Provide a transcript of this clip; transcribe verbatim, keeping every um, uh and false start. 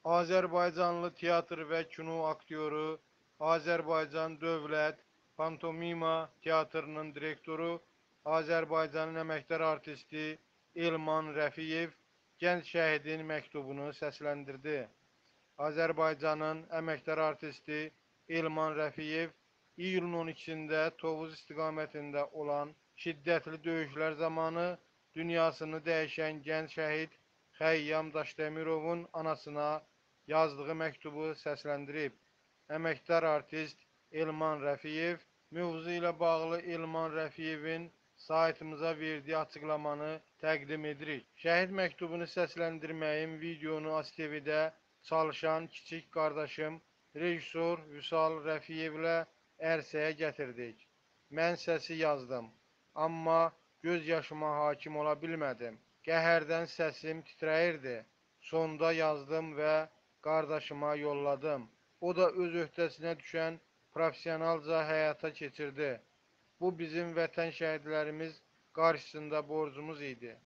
Azərbaycanlı teatr və kino aktyoru, Azərbaycan Dövlət Pantomima Teatrının direktoru, Azərbaycanın əməkdar artisti Elman Rəfiyev gənc şəhidin məktubunu səsləndirdi. Azərbaycanın əməkdar artisti Elman Rəfiyev iyulun on ikisində Tovuz istiqamətində olan şiddətli döyüşlər zamanı dünyasını dəyişən gənc şəhid Xəyyam Daşdəmirovun anasına yazdığı məktubu səsləndirib. Əməkdar artist Elman Rəfiyev mövzu ilə bağlı Elman Rəfiyevin saytımıza verdiyi açıqlamanı təqdim edirik. Şəhid məktubunu səsləndirməyim videonu A S T V-də çalışan kiçik qardaşım rejissor Vüsal Rəfiyevlə ərsəyə gətirdik. Mən səsi yazdım, amma göz yaşıma hakim ola bilmədim. Qəhərdən səsim titrəyirdi. Sonda yazdım və qardaşıma yolladım. O da öz öhdəsinə düşən professionalca həyata keçirdi. Bu bizim vətən şəhidlərimiz qarşısında borcumuz idi.